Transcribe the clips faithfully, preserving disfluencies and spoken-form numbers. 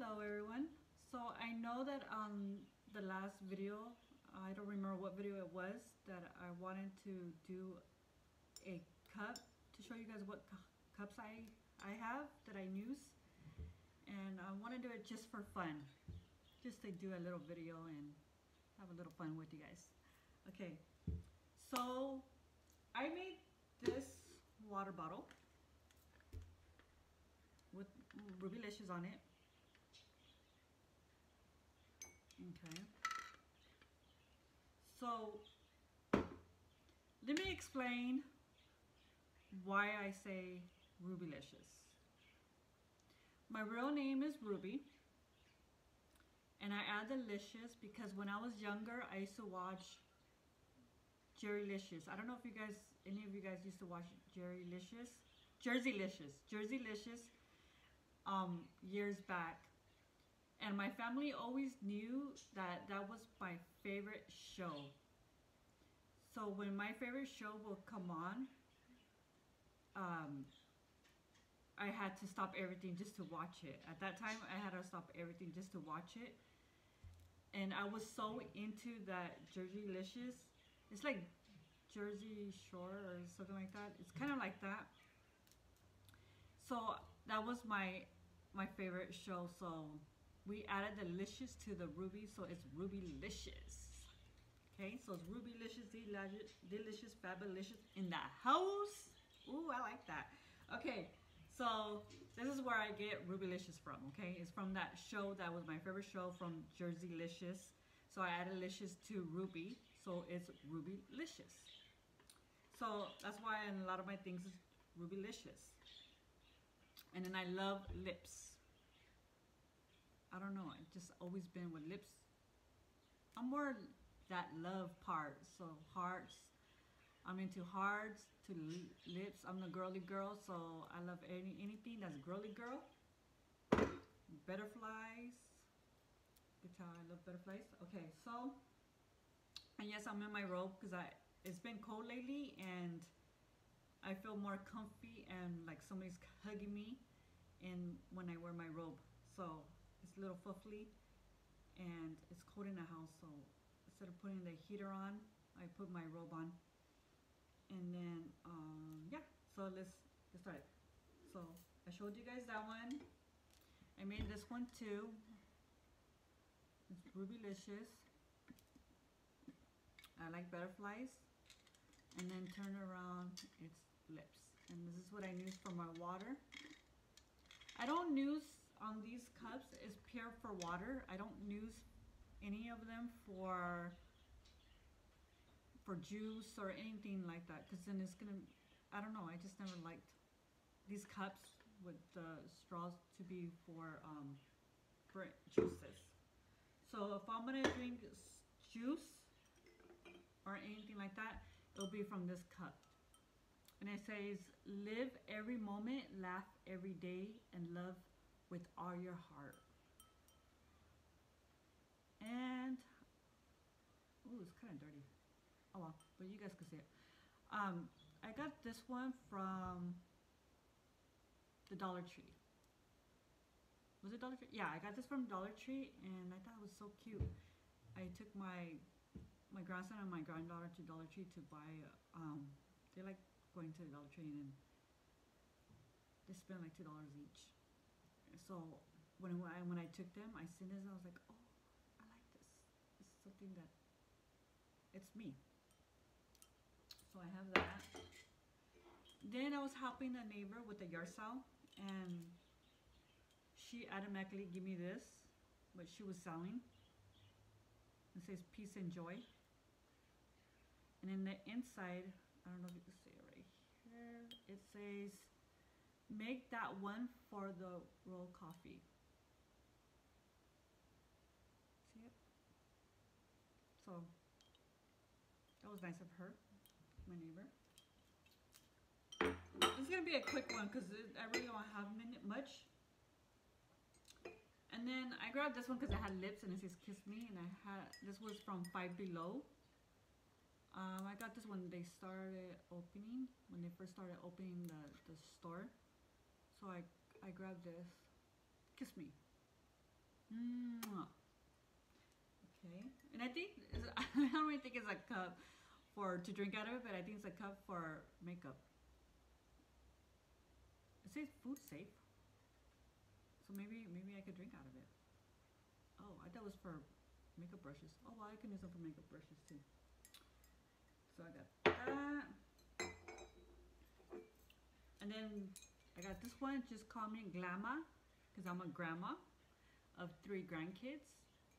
Hello everyone. So I know that on the last video, I don't remember what video it was, that I wanted to do a cup to show you guys what cu cups I, I have that I use. And I want to do it just for fun. Just to do a little video and have a little fun with you guys. Okay, so I made this water bottle with Rubylicious on it. Okay. So let me explain why I say Rubylicious. My real name is Ruby, and I add the Licious because when I was younger, I used to watch Jerry Licious. I don't know if you guys, any of you guys used to watch Jerry Licious, Jersey Licious, Jersey Licious, um, years back. And my family always knew that that was my favorite show. So when my favorite show will come on, um, I had to stop everything just to watch it. At that time, I had to stop everything just to watch it. And I was so into that Jersey Licious. It's like Jersey Shore or something like that. It's kind of like that. So that was my my favorite show. So we added the Licious to the Ruby, so it's Rubylicious. Okay, so it's Rubylicious, delicious, delicious, fabulous in the house. Ooh, I like that. Okay, so this is where I get Rubylicious from. Okay, it's from that show that was my favorite show from Jersey Licious. So I added Licious to Ruby, so it's Rubylicious. So that's why in a lot of my things is Rubylicious. And then I love lips. I don't know, I've just always been with lips. I'm more that love part, so hearts. I'm into hearts, to lips. I'm the girly girl, so I love any anything that's girly girl. Butterflies. Good tell I love butterflies. Okay, so, and yes, I'm in my robe because I it's been cold lately and I feel more comfy and like somebody's hugging me in when I wear my robe. So it's a little fluffy and it's cold in the house, so instead of putting the heater on, I put my robe on. And then um, yeah, so let's get started. So I showed you guys that one. I made this one too. It's Rubylicious. I like butterflies. And then turn around, it's lips. And this is what I use for my water. I don't use on these cups, it's pure for water. I don't use any of them for for juice or anything like that, because then it's gonna, I don't know, I just never liked these cups with the straws to be for um, for juices. So if I'm gonna drink juice or anything like that, it'll be from this cup. And it says, live every moment, laugh every day, and love with all your heart. And, ooh, it's kind of dirty. Oh well, but you guys can see it. Um, I got this one from the Dollar Tree. Was it Dollar Tree? Yeah, I got this from Dollar Tree, and I thought it was so cute. I took my my grandson and my granddaughter to Dollar Tree to buy. Um, they like going to the Dollar Tree, and they spend like two dollars each. So when I when I took them, I seen this, and I was like, oh, I like this. It's something that it's me. So I have that. Then I was helping a neighbor with a yard sale, and she automatically gave me this, what she was selling. It says peace and joy. And in the inside, I don't know if you can see it right here, it says, make that one for the roll coffee. See it? So that was nice of her, my neighbor. This is gonna be a quick one because I really don't have much. And then I grabbed this one because it had lips and it says kiss me, and I had, this was from Five Below. Um, I got this when they started opening, when they first started opening the, the store. So I, I grabbed this, kiss me. Mwah. Okay, and I think I don't really think it's a cup for to drink out of it, but I think it's a cup for makeup. It says food safe, so maybe maybe I could drink out of it. Oh, I thought it was for makeup brushes. Oh well, I can use them for makeup brushes too. So I got that, and then I got this one. Just call me Glamma, because I'm a grandma of three grandkids.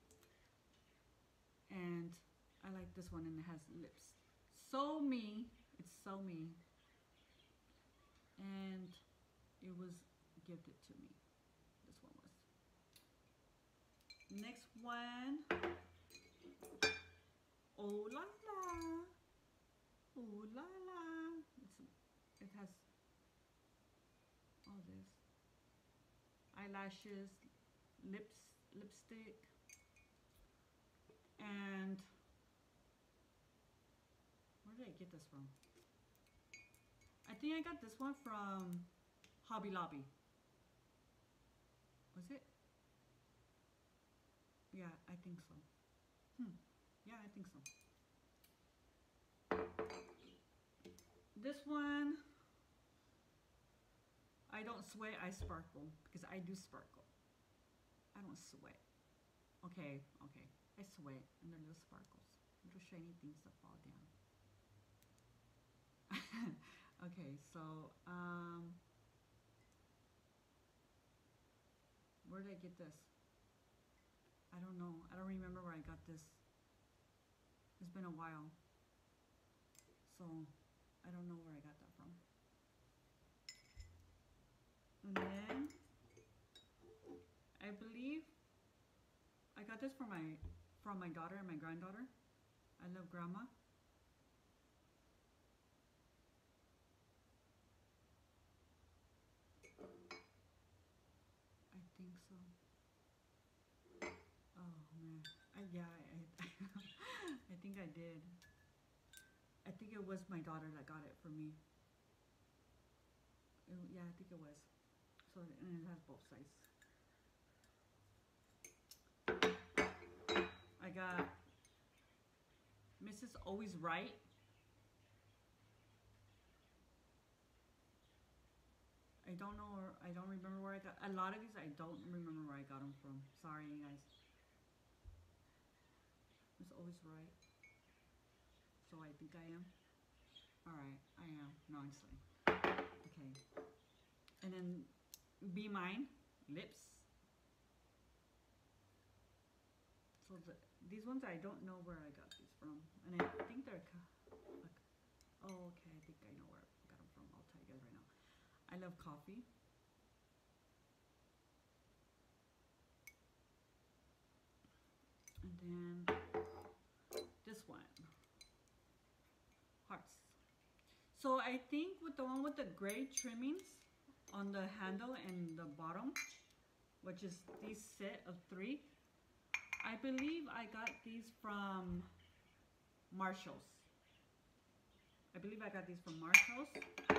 And I like this one, and it has lips. So me, it's so me. And it was gifted to me. This one was. Next one. Oh la la. Oh la la. It's, it has all this. Eyelashes, lips, lipstick. And where did I get this from? I think I got this one from Hobby Lobby. Was it? Yeah, I think so. Hmm. Yeah, I think so. This one, I don't sweat, I sparkle, because I do sparkle. I don't sweat. Okay, okay. I sweat, and they're little sparkles, little shiny things that fall down. Okay, so um, where did I get this? I don't know. I don't remember where I got this. It's been a while, so I don't know where I got that from. And then I believe I got this from my from my daughter and my granddaughter. I love grandma. I think so. Oh man, I, yeah, I, I, I think I did. I think it was my daughter that got it for me. It, yeah, I think it was. So, and it has both sides. I got Missus Always Right. I don't know, or I don't remember where I got a lot of these. I don't remember where I got them from. Sorry, you guys. Miss Always Right. So I think I am. All right, I am. No, I'm just kidding. Okay. And then Be Mine lips. So the, these ones I don't know where I got these from, and I think they're. Like, oh, okay. I think I know where I got them from. I'll tell you guys right now. I love coffee. And then this one, hearts. So I think with the one with the gray trimmings on the handle and the bottom, which is these set of three, I believe I got these from Marshalls. I believe I got these from Marshalls.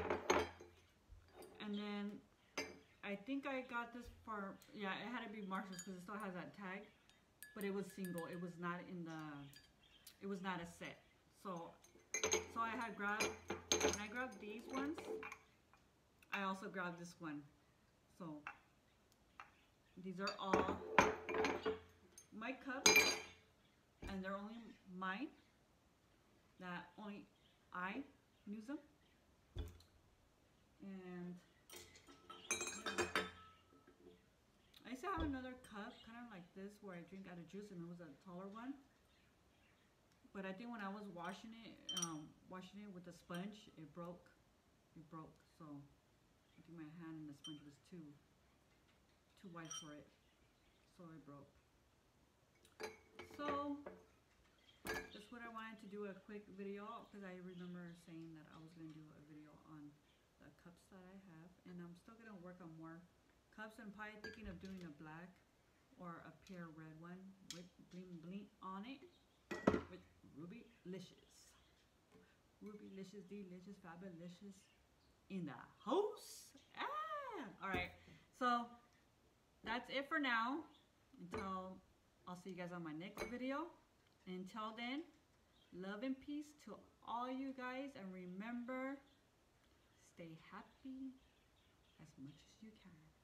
And then I think I got this for, yeah, it had to be Marshalls because it still has that tag, but it was single. It was not in the, it was not a set. So, so I had grabbed, when I grabbed these ones, I also grabbed this one. So these are all my cups, and they're only mine, that only I use them. And I used to have another cup, kind of like this, where I drink out of juice, and it was a taller one. But I think when I was washing it, um, washing it with a sponge, it broke. It broke. So I think my hand and the sponge was too, too wide for it. So it broke. So that's what I wanted to do, a quick video, because I remember saying that I was going to do a video on the cups that I have, and I'm still going to work on more cups. I'm probably thinking of doing a black or a pure red one with bling bling on it, with Ruby Licious. Ruby Licious, delicious, fabulous in the house. Ah! All right, so that's it for now. Until I'll see you guys on my next video. Until then, love and peace to all you guys, and remember, stay happy as much as you can.